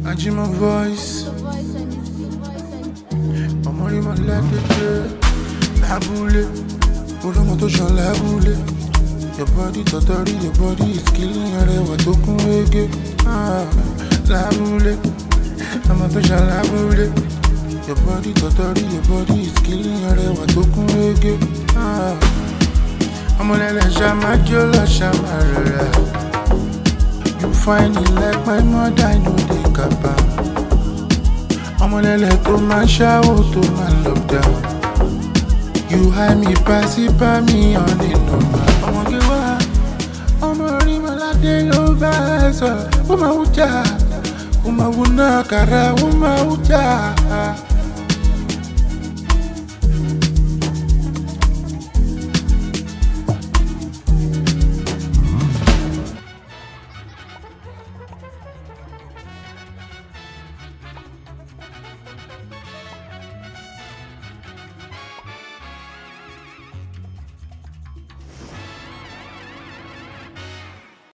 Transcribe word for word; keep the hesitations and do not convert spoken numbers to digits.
I do my voice. I'm only my leg, la boule. Pour le moto, j'en la boule. Your body, totally, your body is killing. Y'a what to kumege. Ah, la boule. Le moto, j'en la boule. Your body, totally, your body is killing. Y'a what to kumege. Ah, I'm on la jama, la jama. You find it like my mother, I know they kappa. I'm gonna let go my shower to my lockdown. You hide me, pass it by me on the number. I'm gonna get wild. I'm gonna read my life, they over. So, Uma Uja, Uma Wuna Kara, Uma Uja.